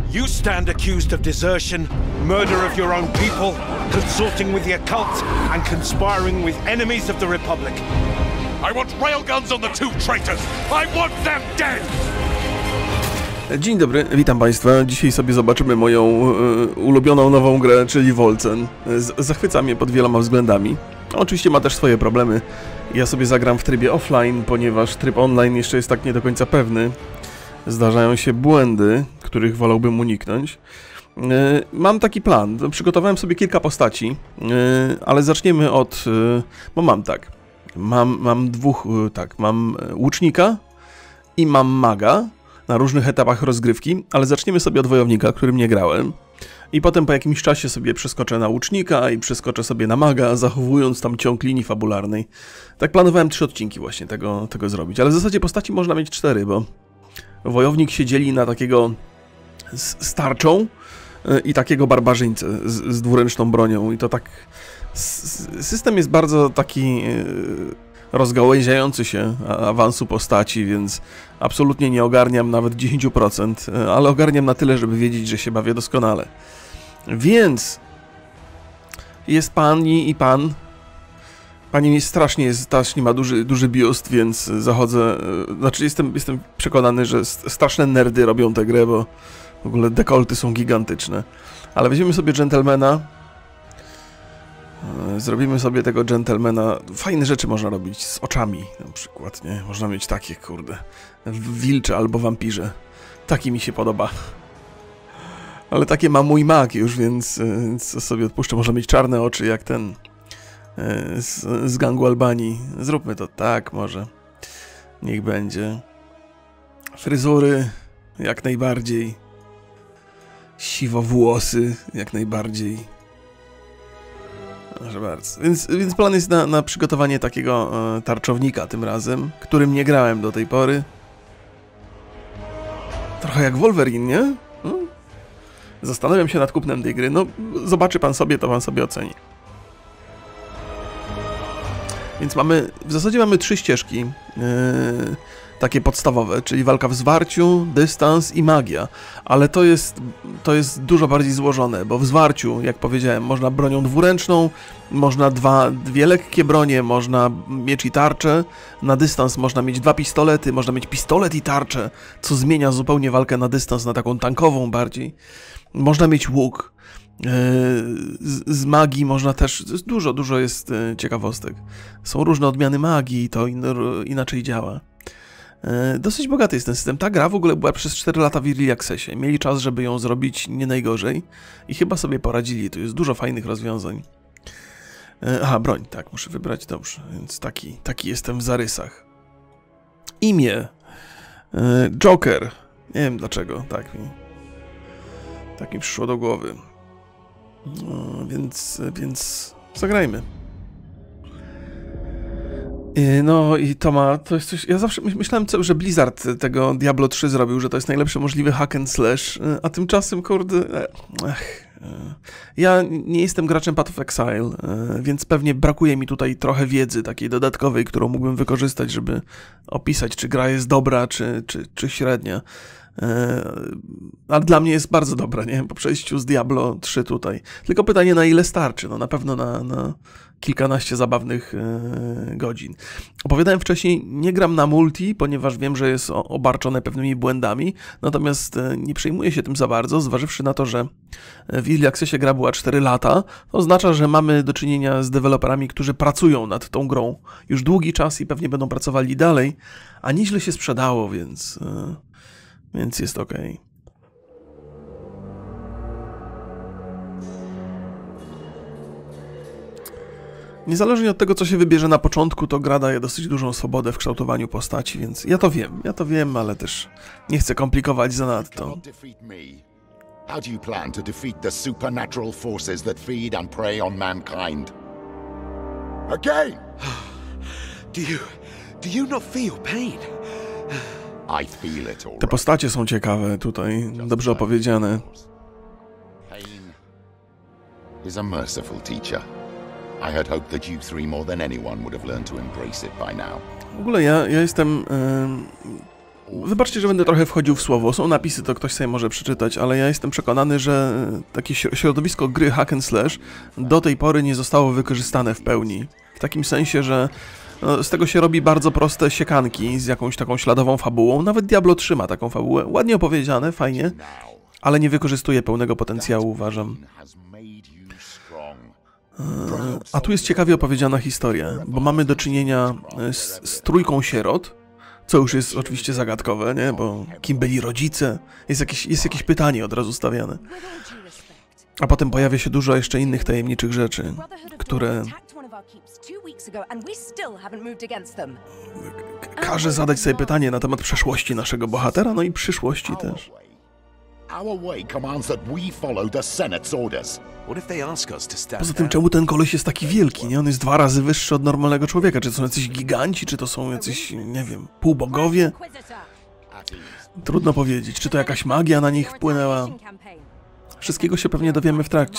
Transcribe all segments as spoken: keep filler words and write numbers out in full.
You stand accused of desertion, murder of your own people, consorting with the occult, and conspiring with enemies of the Republic. I want railguns on the two traitors! I want them dead! Dzień dobry, witam Państwa. Dzisiaj sobie zobaczymy moją y, ulubioną nową grę, czyli Wolcen. Z zachwyca mnie pod wieloma względami. Oczywiście ma też swoje problemy. Ja sobie zagram w trybie offline, ponieważ tryb online jeszcze jest tak nie do końca pewny. Zdarzają się błędy, których wolałbym uniknąć. Y, mam taki plan. Przygotowałem sobie kilka postaci, y, ale zaczniemy od... Y, bo mam tak. Mam, mam dwóch... Y, tak, mam łucznika i mam maga na różnych etapach rozgrywki, ale zaczniemy sobie od wojownika, którym nie grałem. I potem po jakimś czasie sobie przeskoczę na łucznika i przeskoczę sobie na maga, zachowując tam ciąg linii fabularnej. Tak planowałem trzy odcinki właśnie tego, tego zrobić, ale w zasadzie postaci można mieć cztery, bo wojownik się dzieli na takiego z, z tarczą i takiego barbarzyńcę z, z dwuręczną bronią i to tak... System jest bardzo taki... rozgałęziający się awansu postaci, więc absolutnie nie ogarniam nawet dziesięć procent, ale ogarniam na tyle, żeby wiedzieć, że się bawię doskonale. Więc jest pani i pan. Pani mi strasznie jest, strasznie ma duży, duży biust, więc zachodzę, znaczy jestem, jestem przekonany, że straszne nerdy robią tę grę, bo w ogóle dekolty są gigantyczne. Ale weźmiemy sobie dżentelmena. Zrobimy sobie tego dżentelmena. Fajne rzeczy można robić z oczami, na przykład, nie? Można mieć takie, kurde, wilcze albo wampirze. Taki mi się podoba. Ale takie ma mój mag już, więc, więc sobie odpuszczę. Można mieć czarne oczy, jak ten z, z gangu Albanii. Zróbmy to tak, może. Niech będzie. Fryzury, jak najbardziej. Siwowłosy, jak najbardziej. Proszę bardzo. Więc, więc plan jest na, na przygotowanie takiego e, tarczownika tym razem, którym nie grałem do tej pory. Trochę jak Wolverine, nie? No. Zastanawiam się nad kupnem tej gry. No, zobaczy pan sobie, to pan sobie oceni. Więc mamy, w zasadzie mamy trzy ścieżki yy, takie podstawowe, czyli walka w zwarciu, dystans i magia. Ale to jest, to jest dużo bardziej złożone, bo w zwarciu, jak powiedziałem, można bronią dwuręczną, można dwa, dwie lekkie bronie, można miecz i tarczę, na dystans można mieć dwa pistolety, można mieć pistolet i tarczę, co zmienia zupełnie walkę na dystans na taką tankową bardziej. Można mieć łuk. Z, z magii można też, dużo, dużo jest ciekawostek. Są różne odmiany magii i to in, inaczej działa. Dosyć bogaty jest ten system. Ta gra w ogóle była przez cztery lata w Early Accessie. Mieli czas, żeby ją zrobić nie najgorzej i chyba sobie poradzili. Tu jest dużo fajnych rozwiązań. Aha, broń, tak, muszę wybrać, dobrze. Więc taki, taki jestem w zarysach. Imię. Joker. Nie wiem dlaczego, tak mi, tak mi przyszło do głowy. No, więc, więc zagrajmy. No i to ma, to jest coś, ja zawsze myślałem, że Blizzard tego Diablo trzy zrobił, że to jest najlepszy możliwy hack and slash, a tymczasem, kurde, ech, ja nie jestem graczem Path of Exile, więc pewnie brakuje mi tutaj trochę wiedzy takiej dodatkowej, którą mógłbym wykorzystać, żeby opisać, czy gra jest dobra, czy, czy, czy średnia. Ale dla mnie jest bardzo dobra, nie? Po przejściu z Diablo trzy tutaj. Tylko pytanie, na ile starczy? No na pewno na, na kilkanaście zabawnych e, godzin. Opowiadałem wcześniej, nie gram na multi, ponieważ wiem, że jest obarczone pewnymi błędami, natomiast e, nie przejmuję się tym za bardzo, zważywszy na to, że w Early Accessie gra była cztery lata, to oznacza, że mamy do czynienia z deweloperami, którzy pracują nad tą grą już długi czas i pewnie będą pracowali dalej, a nieźle się sprzedało, więc... E, Więc jest ok. Niezależnie od tego, co się wybierze na początku, to gra daje dosyć dużą swobodę w kształtowaniu postaci, więc ja to wiem, ja to wiem, ale też nie chcę komplikować zanadto. How do you plan to defeat the supernatural forces that feed and prey on mankind? Again! Do you... do you not feel pain? I feel it all. Te postacie są ciekawe tutaj, dobrze opowiedziane. Pain is a merciful teacher. I had hoped that you three more than anyone would have learned to embrace it by now. W ogóle ja, ja jestem... Yy... Wybaczcie, że będę trochę wchodził w słowo. Są napisy, to ktoś sobie może przeczytać, ale ja jestem przekonany, że takie środowisko gry hack and slash do tej pory nie zostało wykorzystane w pełni. W takim sensie, że no, z tego się robi bardzo proste siekanki z jakąś taką śladową fabułą. Nawet Diablo trzy ma taką fabułę. Ładnie opowiedziane, fajnie, ale nie wykorzystuje pełnego potencjału, uważam. A tu jest ciekawie opowiedziana historia, bo mamy do czynienia z, z trójką sierot, co już jest oczywiście zagadkowe, nie? Bo kim byli rodzice? Jest jakieś, jest jakieś pytanie od razu stawiane. A potem pojawia się dużo jeszcze innych tajemniczych rzeczy, które każe zadać sobie pytanie na temat przeszłości naszego bohatera, no i przyszłości też. Poza tym, czemu ten koleś jest taki wielki, nie? On jest dwa razy wyższy od normalnego człowieka. Czy to są jacyś giganci, czy to są jacyś, nie wiem, półbogowie? Trudno powiedzieć. Czy to jakaś magia na nich wpłynęła? Wszystkiego się pewnie dowiemy w trakcie.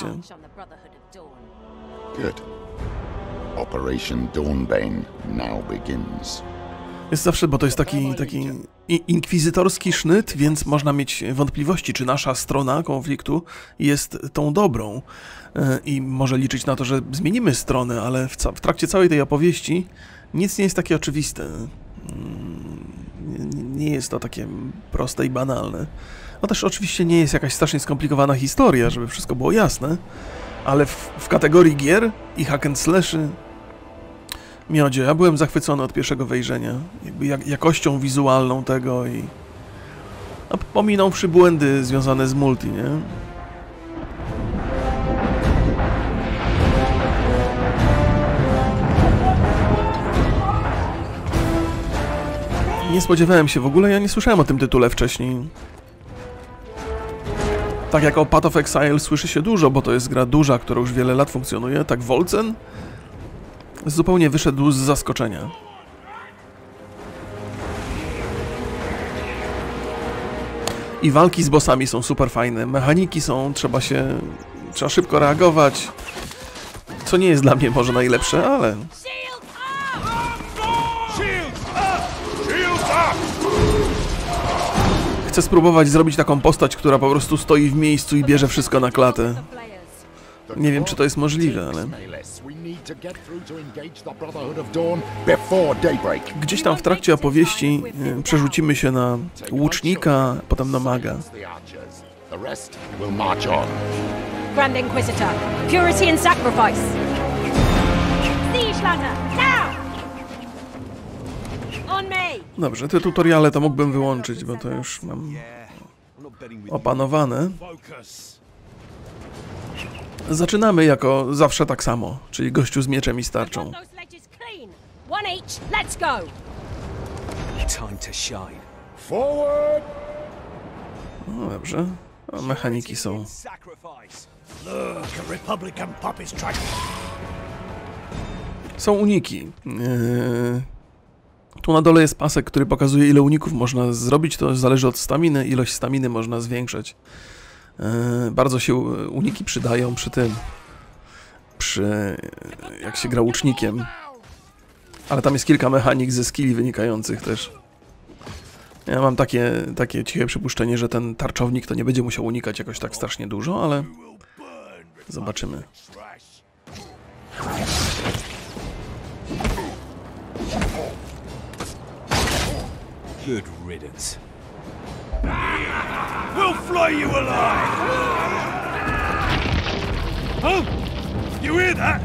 Good. Operation Dawnbane now begins. Jest zawsze, bo to jest taki, taki inkwizytorski sznyt, więc można mieć wątpliwości, czy nasza strona konfliktu jest tą dobrą. I może liczyć na to, że zmienimy stronę, ale w, ca w trakcie całej tej opowieści nic nie jest takie oczywiste. Nie jest to takie proste i banalne. No też oczywiście nie jest jakaś strasznie skomplikowana historia, żeby wszystko było jasne, ale w, w kategorii gier i hack and slashy miodzie, ja byłem zachwycony od pierwszego wejrzenia, jakby jak, jakością wizualną tego i no, pominąwszy błędy związane z multi, nie? Nie spodziewałem się w ogóle, ja nie słyszałem o tym tytule wcześniej. Tak jak o Path of Exile słyszy się dużo, bo to jest gra duża, która już wiele lat funkcjonuje, tak Wolcen zupełnie wyszedł z zaskoczenia. I walki z bossami są super fajne, mechaniki są, trzeba się, trzeba szybko reagować, co nie jest dla mnie może najlepsze, ale... Chcę spróbować zrobić taką postać, która po prostu stoi w miejscu i bierze wszystko na klatę. Nie wiem, czy to jest możliwe, ale... Gdzieś tam w trakcie opowieści e, przerzucimy się na łucznika, potem na maga. Grand Inquisitor, purity and sacrifice. Siegelander, now! On me! Dobrze, te tutoriale to mógłbym wyłączyć, bo to już mam opanowane. Zaczynamy jako zawsze tak samo, czyli gościu z mieczem i starczą. No dobrze, a mechaniki są. Są uniki. Yy... Tu na dole jest pasek, który pokazuje, ile uników można zrobić. To zależy od staminy. Ilość staminy można zwiększać. Yy, bardzo się uniki przydają przy tym, przy jak się gra łucznikiem. Ale tam jest kilka mechanik ze skilli wynikających też. Ja mam takie, takie ciche przypuszczenie, że ten tarczownik to nie będzie musiał unikać jakoś tak strasznie dużo, ale zobaczymy. Good riddance. We'll fly you alive! Oh! You hear that?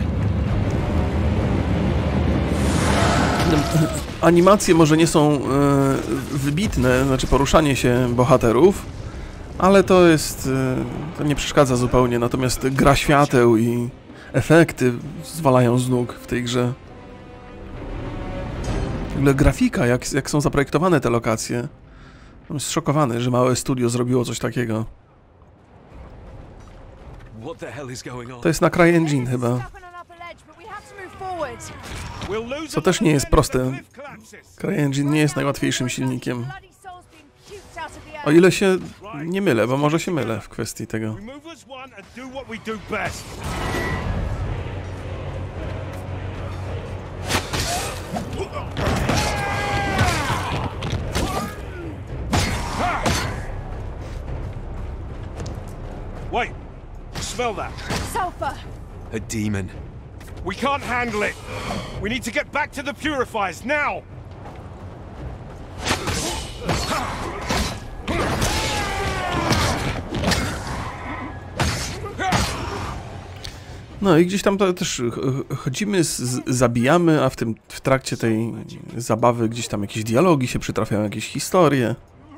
Animacje może nie są e, wybitne, znaczy poruszanie się bohaterów, ale to jest, e, to nie przeszkadza zupełnie, natomiast gra świateł i efekty zwalają z nóg w tej grze. W ogóle grafika, jak, jak są zaprojektowane te lokacje. Jestem zszokowany, że małe studio zrobiło coś takiego. To jest na CryEngine chyba. Co też nie jest proste. CryEngine nie jest najłatwiejszym silnikiem. O ile się nie mylę, bo może się mylę w kwestii tego. Wait! Smell that! Sulfur! A demon. We can't handle it! We need to get back to the purifiers, now! No i gdzieś tam to też chodzimy, z, zabijamy, a w tym w trakcie tej zabawy gdzieś tam jakieś dialogi się przytrafiają, jakieś historie.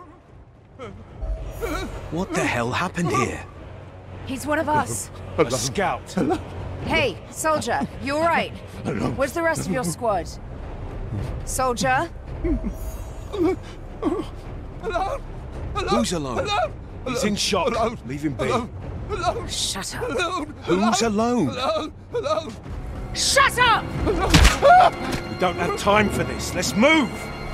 What the hell happened here? He's one of us. A scout. Hey, soldier, you alright? Where's the rest of your squad? Soldier? Who's alone? He's in shock. Leave him be. Shut up. Who's alone? Shut up! We don't have time for this. Let's move!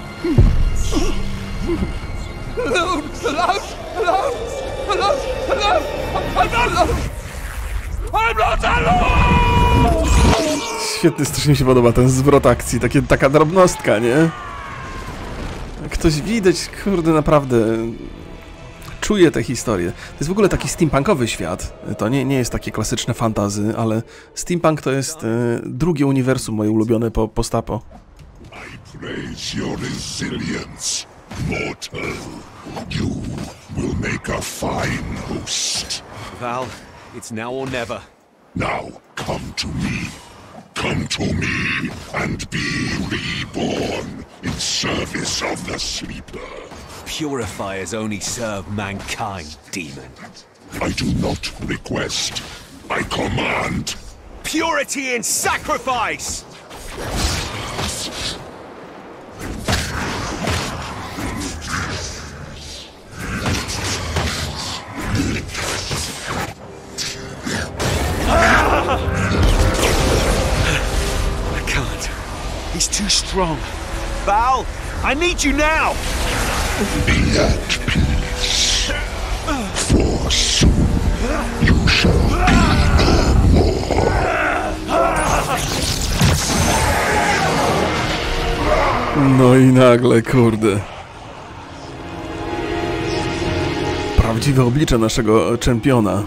Alone! Alone! Alone! Alone! Alone! I'm not alone! I'm not alone! Świetny, strasznie mi się podoba ten zwrot akcji, takie, taka drobnostka, nie? Ktoś widać, kurde, naprawdę czuje tę historię. To jest w ogóle taki steampunkowy świat. To nie, nie jest takie klasyczne fantasy, ale steampunk to jest e, drugie uniwersum moje ulubione po postapo. I praise your resilience, mortal. You will make a fine host. Val, it's now or never. Now come to me. Come to me and be reborn in service of the Sleeper. Purifiers only serve mankind, demon. I do not request. I command. Purity and sacrifice! I can't. He's too strong. Val, I need you now! Be at peace. For soon you shall be no more. No i nagle, kurde. Prawdziwe oblicze naszego czempiona.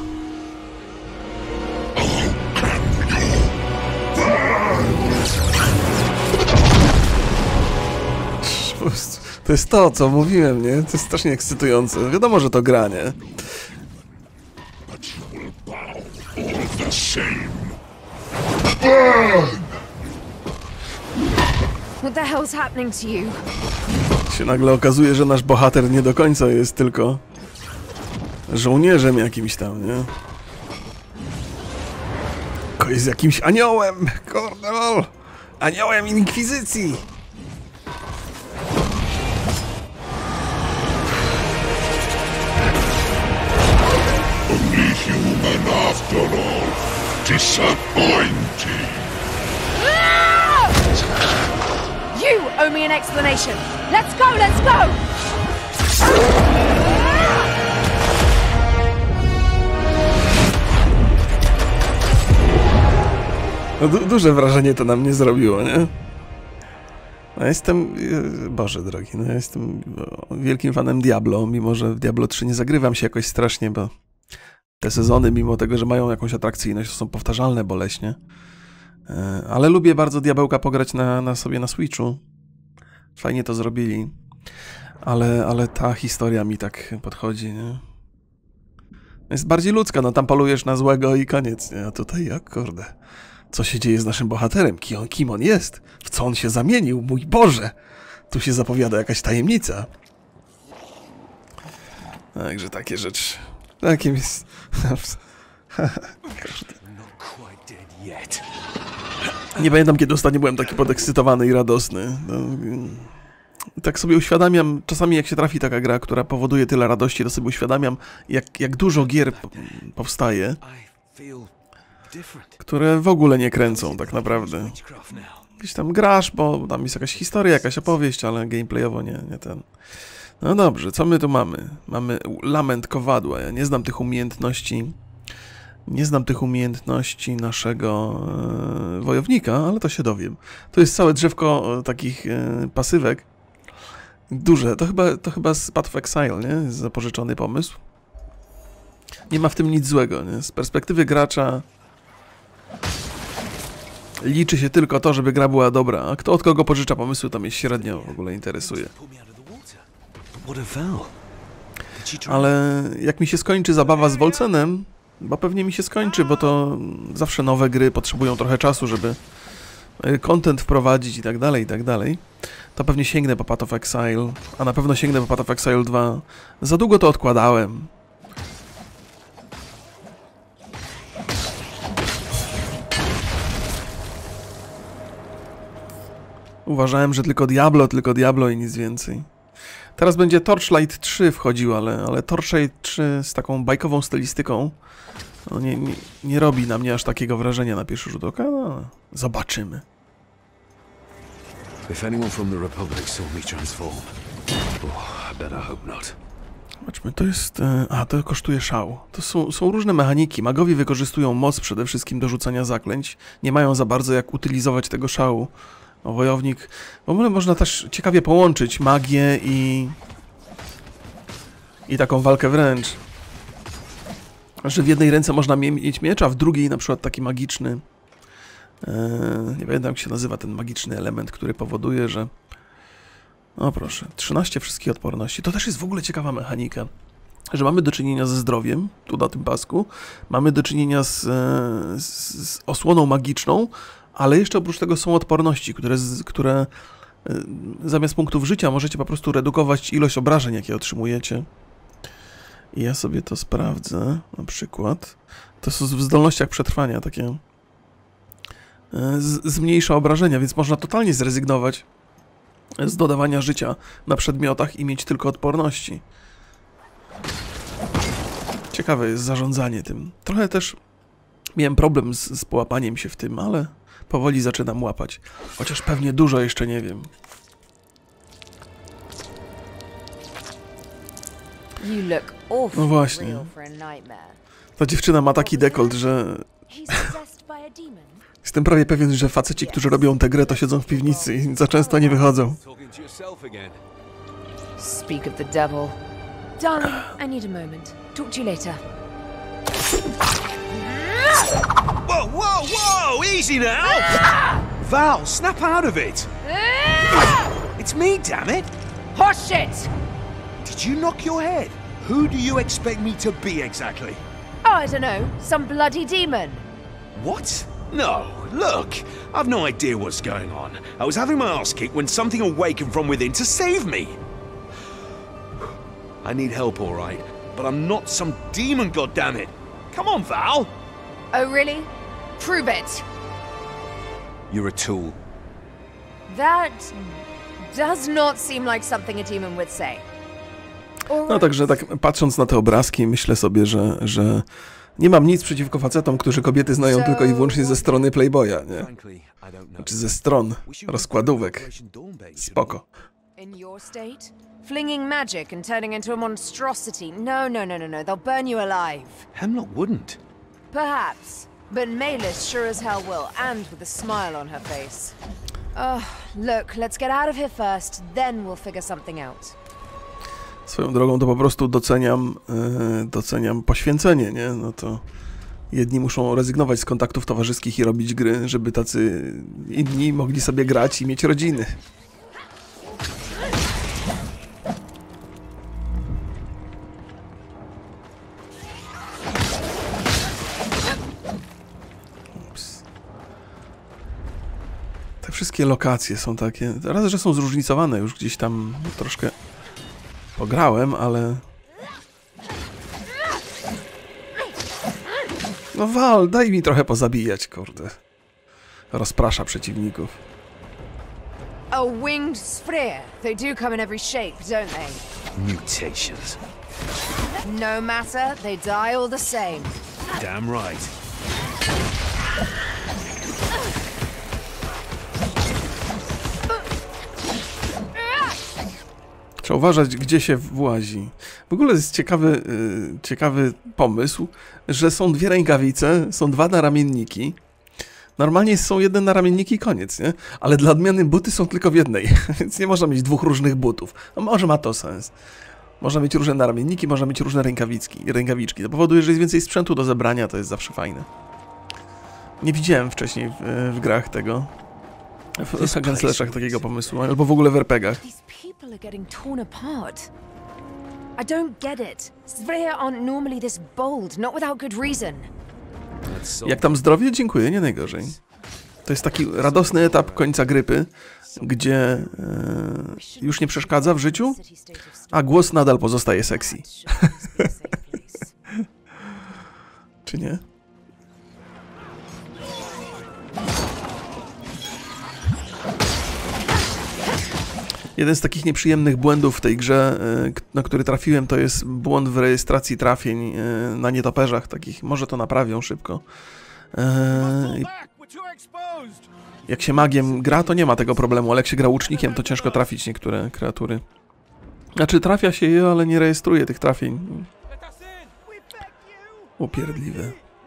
To jest to, co mówiłem, nie? To jest strasznie ekscytujące. Wiadomo, że to gra, nie? But you will bow all the same. What the hell's happening to you? Się nagle okazuje, że nasz bohater nie do końca jest tylko żołnierzem jakimś tam, nie? Tylko jest jakimś aniołem! Kurde, lol! Aniołem inkwizycji! Only human after all. Disappointing. You owe me an explanation. Let's go, let's go! No, du duże wrażenie to na mnie zrobiło, nie? No jestem... Boże drogi, no ja jestem wielkim fanem Diablo, mimo że w Diablo trzy nie zagrywam się jakoś strasznie, bo te sezony, mimo tego, że mają jakąś atrakcyjność, to są powtarzalne boleśnie. Ale lubię bardzo Diabełka pograć na, na sobie na Switchu. Fajnie to zrobili. Ale, ale ta historia mi tak podchodzi, nie? Jest bardziej ludzka, no tam polujesz na złego i koniec, nie? A tutaj jak, kurde. Co się dzieje z naszym bohaterem? Kim on, kim on jest? W co on się zamienił? Mój Boże! Tu się zapowiada jakaś tajemnica. Także takie rzeczy. Takim jest... Nie pamiętam, kiedy ostatnio byłem taki podekscytowany i radosny. No, tak sobie uświadamiam, czasami jak się trafi taka gra, która powoduje tyle radości, to sobie uświadamiam, jak, jak dużo gier powstaje, które w ogóle nie kręcą tak naprawdę. Gdzieś tam grasz, bo tam jest jakaś historia, jakaś opowieść, ale gameplayowo nie, nie ten. No dobrze, co my tu mamy? Mamy Lament Kowadła. Ja nie znam tych umiejętności. Nie znam tych umiejętności naszego e, wojownika, ale to się dowiem. To jest całe drzewko e, takich e, pasywek. Duże. To chyba, to chyba z Path of Exile, nie? Jest zapożyczony pomysł. nie ma w tym nic złego, nie? Z perspektywy gracza liczy się tylko to, żeby gra była dobra, a kto od kogo pożycza pomysły, to mnie średnio w ogóle interesuje. Ale jak mi się skończy zabawa z Volcenem, bo pewnie mi się skończy, bo to zawsze nowe gry potrzebują trochę czasu, żeby content wprowadzić i tak dalej, i tak dalej, to pewnie sięgnę po Path of Exile, a na pewno sięgnę po Path of Exile dwa. Za długo to odkładałem. Uważałem, że tylko Diablo, tylko Diablo i nic więcej. Teraz będzie Torchlight trzy wchodził, ale, ale Torchlight trzy z taką bajkową stylistyką no nie, nie, nie robi na mnie aż takiego wrażenia na pierwszy rzut oka. No, zobaczymy. If anyone from the Republic saw me transform, oh, I better hope not. Zobaczmy, to jest... A, to kosztuje szał. To są, są różne mechaniki. Magowie wykorzystują moc przede wszystkim do rzucania zaklęć. Nie mają za bardzo jak utylizować tego szału. O, wojownik... W ogóle można też ciekawie połączyć magię i... i taką walkę wręcz. Że w jednej ręce można mieć miecz, a w drugiej na przykład taki magiczny... Eee, nie pamiętam jak się nazywa ten magiczny element, który powoduje, że... O proszę, trzynaście wszystkich odporności. To też jest w ogóle ciekawa mechanika. Że mamy do czynienia ze zdrowiem, tu na tym pasku. Mamy do czynienia z, z, z osłoną magiczną, ale jeszcze oprócz tego są odporności, które, które zamiast punktów życia możecie po prostu redukować ilość obrażeń, jakie otrzymujecie. I ja sobie to sprawdzę, na przykład. To są w zdolnościach przetrwania takie z, zmniejsza obrażenia, więc można totalnie zrezygnować z dodawania życia na przedmiotach i mieć tylko odporności. Ciekawe jest zarządzanie tym. Trochę też miałem problem z, z połapaniem się w tym, ale powoli zaczynam łapać. Chociaż pewnie dużo jeszcze nie wiem. No właśnie. Ta dziewczyna ma taki dekolt, że... Jestem prawie pewien, że faceci, którzy robią tę grę, to siedzą w piwnicy i za często nie wychodzą. Speak of the devil. Darling, I need a moment. Talk to you later. Whoa, whoa, whoa! Easy now! Val, snap out of it! It's me, damn it! Horse shit! Did you knock your head? Who do you expect me to be exactly? Oh, I don't know. Some bloody demon. What? No, look, I've no idea what's going on. I was having my ass kicked when something awakened from within to save me. I need help, all right, but I'm not some demon, goddammit. Come on, Val. Oh, really? Prove it. You're a tool. That does not seem like something a demon would say. No także tak patrząc na te obrazki, myślę sobie, że, że nie mam nic przeciwko facetom, którzy kobiety znają tylko i wyłącznie ze strony Playboya, nie? Znaczy ze stron rozkładówek. Spoko. In your state? Flinging magic and turning into a monstrosity. No, no, no, no, no. They'll burn you alive. Hemlock wouldn't. Perhaps. But Malis sure as hell will, and with a smile on her face. Oh, look, let's get out of here first, then we'll figure something out. Swoją drogą to po prostu doceniam, yy, doceniam poświęcenie, nie? No to jedni muszą rezygnować z kontaktów towarzyskich i robić gry, żeby tacy inni mogli sobie grać i mieć rodziny. Ups. Te wszystkie lokacje są takie, raz, że są zróżnicowane, już gdzieś tam troszkę pograłem, ale... No Val, daj mi trochę pozabijać, kurde. Rozprasza przeciwników. A winged sphere. They do come in every shape, don't they? Mutations. No matter, they die all the same. Damn right. Trzeba uważać, gdzie się włazi. W ogóle jest ciekawy, yy, ciekawy pomysł, że są dwie rękawice, są dwa naramienniki. Normalnie są jedne naramienniki i koniec, nie? Ale dla odmiany buty są tylko w jednej, więc nie można mieć dwóch różnych butów. No może ma to sens. Można mieć różne naramienniki, można mieć różne rękawiczki. rękawiczki. To powoduje, że jest więcej sprzętu do zebrania, to jest zawsze fajne. Nie widziałem wcześniej w, w grach tego. W hack and slashach takiego pomysłu, albo w ogóle w er pe gach. I don't get it. Svea aren't normally this bold, not without good reason. Jak tam zdrowie? Dziękuję, nie najgorzej. To jest taki radosny etap końca grypy, gdzie e, już nie przeszkadza w życiu, a głos nadal pozostaje sexy. Czy nie? Jeden z takich nieprzyjemnych błędów w tej grze, na który trafiłem, to jest błąd w rejestracji trafień na nietoperzach takich. Może to naprawią szybko. Jak się magiem gra, to nie ma tego problemu, ale jak się gra łucznikiem, to ciężko trafić niektóre kreatury. Znaczy trafia się je, ale nie rejestruje tych trafień. Upierdliwe.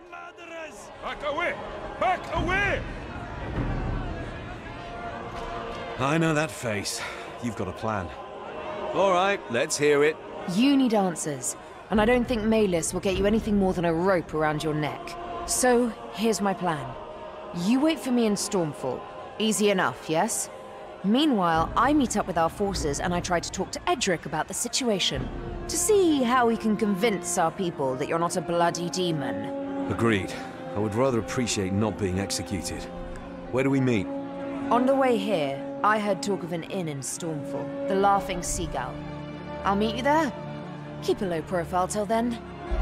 I know that face. You've got a plan. All right, let's hear it. You need answers, and I don't think Malus will get you anything more than a rope around your neck. So, here's my plan. You wait for me in Stormfall. Easy enough, yes? Meanwhile, I meet up with our forces and I try to talk to Edric about the situation, to see how we can convince our people that you're not a bloody demon. Agreed. I would rather appreciate not being executed. Where do we meet? On the way here, I heard talk of an inn in Stormfall, the Laughing Seagull. I'll meet you there. Keep a low profile till then.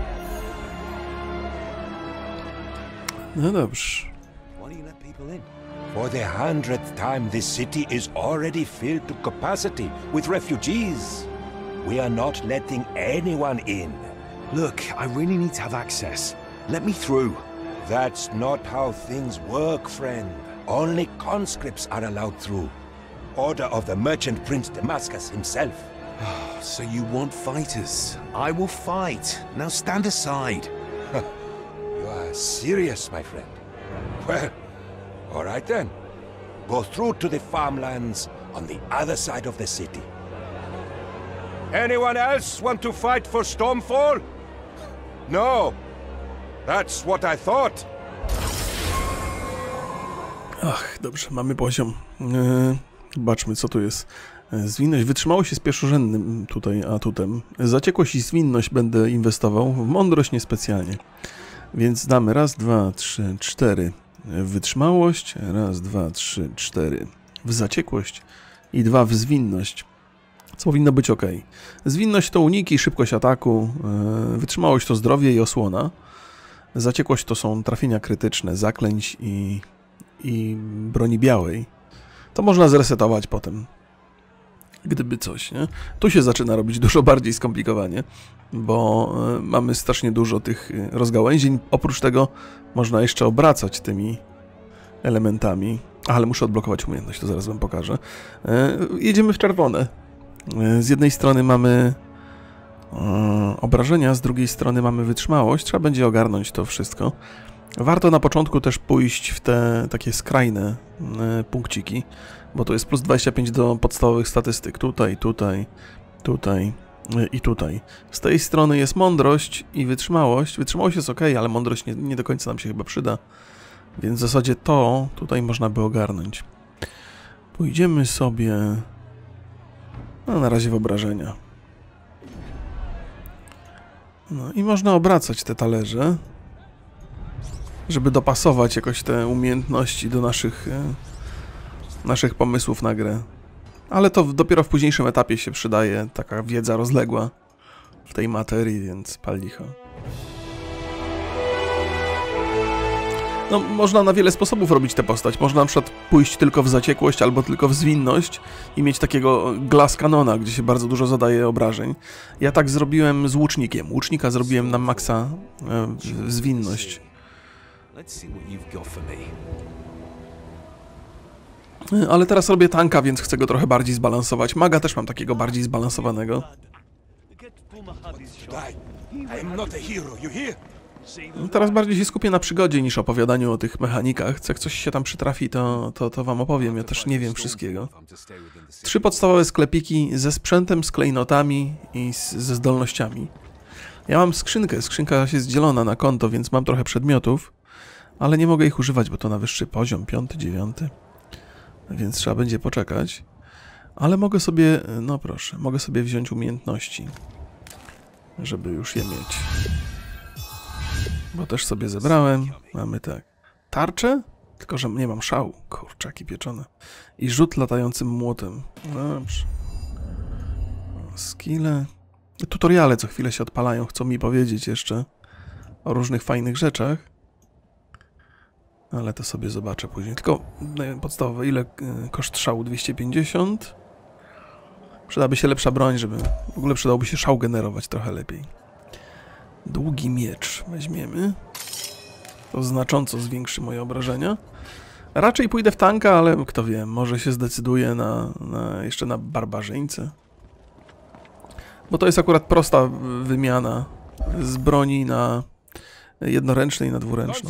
No dobrze. Why do you let people in? For the hundredth time, this city is already filled to capacity with refugees. We are not letting anyone in. Look, I really need to have access. Let me through. That's not how things work, friend. Only conscripts are allowed through. Order of the Merchant Prince Damascus himself. So you want fighters? I will fight. Now stand aside. You are serious, my friend. Well, all right then. Go through to the farmlands on the other side of the city. Anyone else want to fight for Stormfall? No. That's what I thought. Ach, dobrze, mamy poziom. Eee, zobaczmy, co tu jest. Zwinność, wytrzymałość jest pierwszorzędnym tutaj atutem. Zaciekłość i zwinność będę inwestował, w mądrość niespecjalnie. Więc damy raz, dwa, trzy, cztery w wytrzymałość, raz, dwa, trzy, cztery w zaciekłość i dwa w zwinność. Co powinno być ok. Zwinność to uniki, szybkość ataku, eee, wytrzymałość to zdrowie i osłona. Zaciekłość to są trafienia krytyczne, zaklęć i, i broni białej. To można zresetować potem, gdyby coś, nie? Tu się zaczyna robić dużo bardziej skomplikowanie, bo y, mamy strasznie dużo tych rozgałęzień. Oprócz tego można jeszcze obracać tymi elementami. Ale muszę odblokować umiejętność, to zaraz wam pokażę. Y, jedziemy w czerwone. Y, z jednej strony mamy obrażenia, z drugiej strony mamy wytrzymałość. Trzeba będzie ogarnąć to wszystko. Warto na początku też pójść w te takie skrajne punkciki, bo to jest plus dwadzieścia pięć do podstawowych statystyk. Tutaj, tutaj, tutaj i tutaj. Z tej strony jest mądrość i wytrzymałość. Wytrzymałość jest ok, ale mądrość nie, nie do końca nam się chyba przyda. Więc w zasadzie to tutaj można by ogarnąć. Pójdziemy sobie no, na razie w obrażenia. No i można obracać te talerze, żeby dopasować jakoś te umiejętności do naszych, naszych pomysłów na grę. Ale to dopiero w późniejszym etapie się przydaje taka wiedza rozległa w tej materii, więc pal licho. No, można na wiele sposobów robić tę postać. Można na przykład pójść tylko w zaciekłość albo tylko w zwinność i mieć takiego glass canona, gdzie się bardzo dużo zadaje obrażeń. Ja tak zrobiłem z łucznikiem. Łucznika zrobiłem na maksa e, zwinność. Ale teraz robię tanka, więc chcę go trochę bardziej zbalansować. Maga też mam takiego bardziej zbalansowanego. I am not a hero, you hear? Teraz bardziej się skupię na przygodzie niż opowiadaniu o tych mechanikach. Jak coś się tam przytrafi, to, to, to wam opowiem. Ja też nie wiem wszystkiego. Trzy podstawowe sklepiki ze sprzętem, z klejnotami i z, ze zdolnościami. Ja mam skrzynkę. Skrzynka jest dzielona na konto, więc mam trochę przedmiotów, ale nie mogę ich używać, bo to na wyższy poziom, piąty, dziewiąty. Więc trzeba będzie poczekać. Ale mogę sobie, no proszę, mogę sobie wziąć umiejętności, żeby już je mieć. Bo też sobie zebrałem. Mamy tak. Tarczę? Tylko, że nie mam szału. Kurczaki pieczone. I rzut latającym młotem. Dobrze. Skille. Tutoriale co chwilę się odpalają. Chcą mi powiedzieć jeszcze o różnych fajnych rzeczach. Ale to sobie zobaczę później. Tylko podstawowe. Ile koszt szału? dwieście pięćdziesiąt. Przydałaby się lepsza broń, żeby... W ogóle przydałoby się szał generować trochę lepiej. Długi miecz weźmiemy. To znacząco zwiększy moje obrażenia. Raczej pójdę w tanka, ale kto wie, może się zdecyduję na, na jeszcze na barbarzyńcę. Bo to jest akurat prosta wymiana z broni na jednoręcznej i na dwuręczną.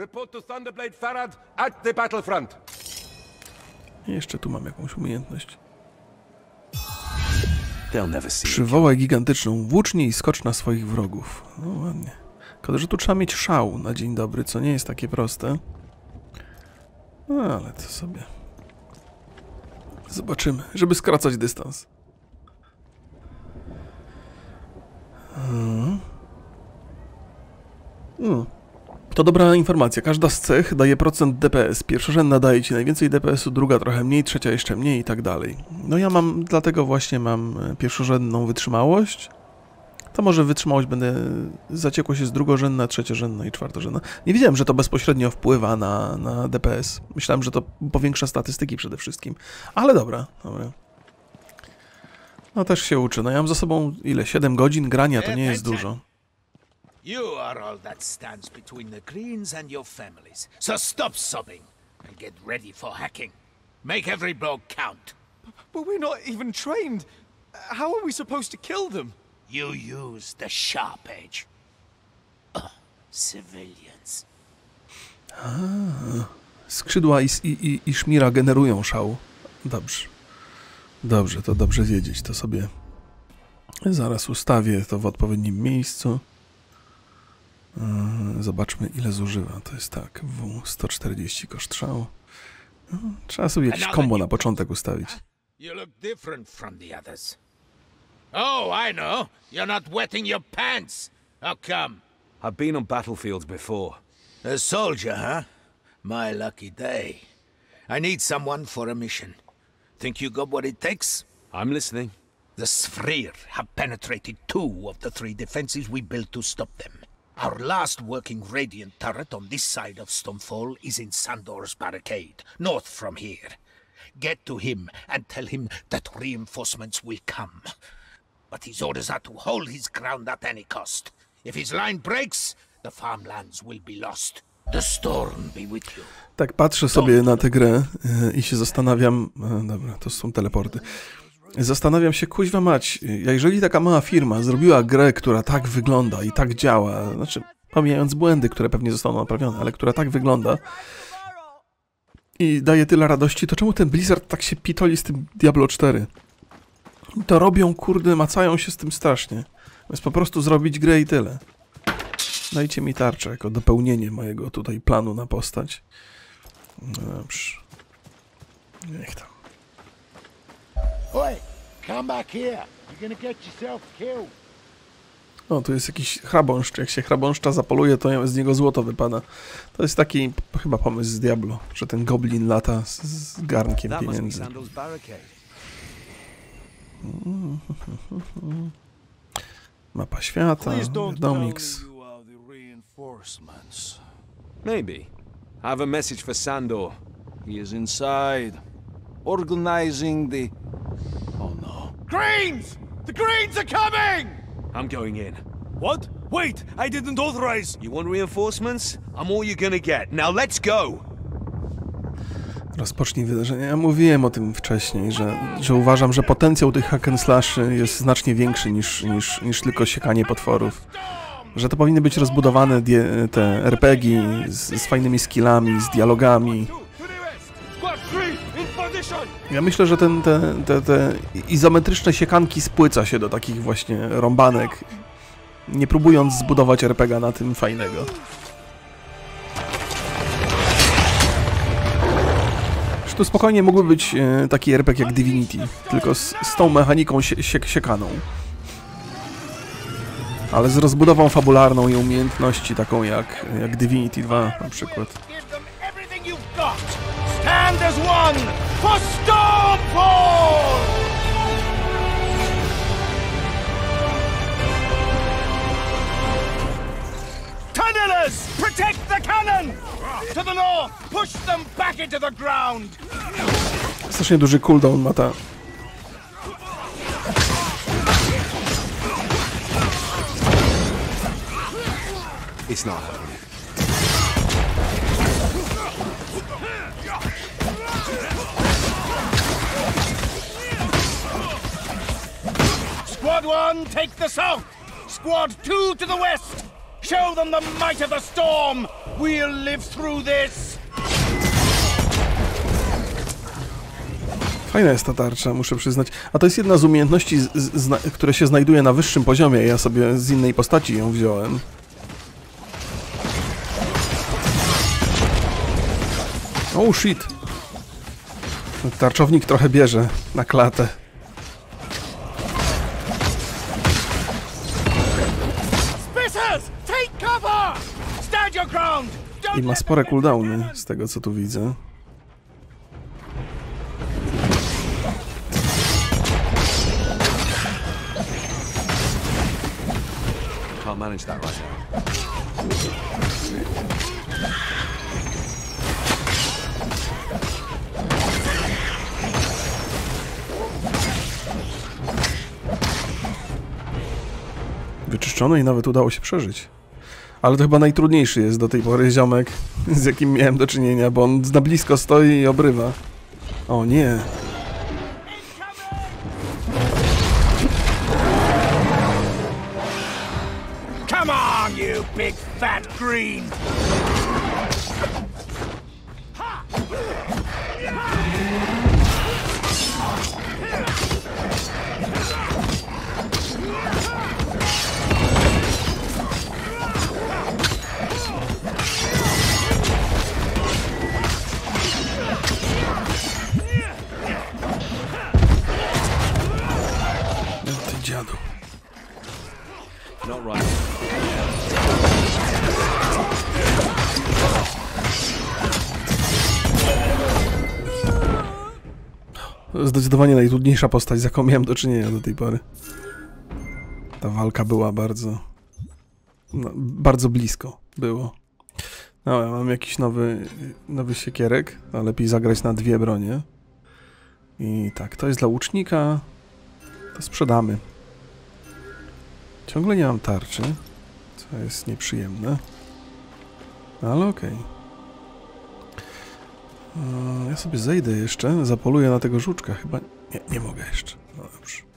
I jeszcze tu mam jakąś umiejętność. Przywołaj gigantyczną włócznię i skocz na swoich wrogów. No ładnie. Tylko, że tu trzeba mieć szał na dzień dobry, co nie jest takie proste. No ale to sobie... Zobaczymy, żeby skracać dystans. Hmm. Hmm. To dobra informacja. Każda z cech daje procent D P S. Pierwszorzędna daje ci najwięcej D P S u, druga trochę mniej, trzecia jeszcze mniej i tak dalej. No ja mam, dlatego właśnie mam pierwszorzędną wytrzymałość. To może wytrzymałość będę... Zaciekłość jest drugorzędna, trzeciorzędna i czwartorzędna. Nie wiedziałem, że to bezpośrednio wpływa na, na D P S. Myślałem, że to powiększa statystyki przede wszystkim. Ale dobra, dobra. No też się uczę. No ja mam za sobą ile? siedem godzin grania, to nie jest dużo. You are all that stands between the Greens and your families. So stop sobbing and get ready for hacking. Make every blow count. But we're not even trained. How are we supposed to kill them? You use the sharp edge. Ugh, civilians. A, skrzydła i, i, i szmira generują szał. Dobrze. Dobrze, to dobrze wiedzieć. To sobie zaraz ustawię to w odpowiednim miejscu. Zobaczmy, ile zużywa. To jest tak, W sto czterdzieści koszt szału. Trzeba sobie jakieś kombo na początek ustawić. You look different from the others. Oh, I know. You're not wetting your pants. How come? I've been on battlefields before. A soldier, huh? My lucky day. I need someone for a mission. Think you got what it takes? I'm listening. The Sfrir have penetrated two of the three defenses we built to stop them. Our last working Radiant turret on this side of Stonefall is in Sandor's barricade, north from here. Get to him and tell him that reinforcements will come. But his orders are to hold his ground at any cost. If his line breaks, the farmlands will be lost. The storm be with you. Tak patrzę sobie na tę grę i się zastanawiam... Dobra, to są teleporty. Zastanawiam się, kuźwa mać, jeżeli taka mała firma zrobiła grę, która tak wygląda i tak działa, znaczy pomijając błędy, które pewnie zostaną naprawione, ale która tak wygląda i daje tyle radości, to czemu ten Blizzard tak się pitoli z tym Diablo cztery? To robią, kurde, macają się z tym strasznie. Więc po prostu zrobić grę i tyle. Dajcie mi tarczę jako dopełnienie mojego tutaj planu na postać. No dobrze. Niech tam. Oi, come back here. You're gonna get yourself killed. O, tu jest jakiś chrabąszcz. Jak się chrabąszcza zapoluje, to z niego złoto wypada. To jest taki chyba pomysł z Diablo, że ten goblin lata z, z garnkiem pieniędzy. Mapa świata, Domiks. Maybe. I have a message for Sandor. He is inside, organizing the... Oh no. Greens! The Greens are coming! I'm going in. What? Wait! I didn't authorize! You want reinforcements? I'm all you're gonna get. Now let's go! Rozpocznij wydarzenie. Ja mówiłem o tym wcześniej, że, że uważam, że potencjał tych hack and slash jest znacznie większy niż, niż, niż tylko siekanie potworów. że to powinny być rozbudowane te er pe gie z, z fajnymi skillami, z dialogami. Ja myślę, że ten, te, te, te izometryczne siekanki spłyca się do takich właśnie rąbanek, nie próbując zbudować er pe gie na tym fajnego. Tu spokojnie mógłby być e, taki er pe gie jak Divinity, tylko z, z tą mechaniką sie, sie, siekaną. Ale z rozbudową fabularną i umiejętności taką jak, jak Divinity dwa na przykład. Stand as one for Stormfall! Tunnelers, protect the cannon! To the north, push them back into the ground! Strasznie duży cooldown ma ta. It's not happening. Squad one, take the south! Squad two to the west! Show them the might of the storm! We'll live through this! Fajna jest ta tarcza, muszę przyznać. A to jest jedna z umiejętności, z, z, które się znajduje na wyższym poziomie. Ja sobie z innej postaci ją wziąłem. Oh shit. Tarczownik trochę bierze na klatę. I ma spore cooldowny, z tego co tu widzę. Can't manage that right now. Wyczyszczony i nawet udało się przeżyć. Ale to chyba najtrudniejszy jest do tej pory ziomek, z jakim miałem do czynienia, bo on na blisko stoi i obrywa. O nie. Come on, you big fat green! Ty dziadu. Not right. Zdecydowanie najtrudniejsza postać, z jaką miałem do czynienia do tej pory. Ta walka była bardzo... No, bardzo blisko było. No, ja mam jakiś nowy, nowy siekierek, a lepiej zagrać na dwie bronie. I tak, to jest dla łucznika. To sprzedamy. Ciągle nie mam tarczy, co jest nieprzyjemne. Ale okej. Okay. Ja sobie zejdę jeszcze, zapoluję na tego żuczka. Chyba... Nie, nie mogę jeszcze. No dobrze.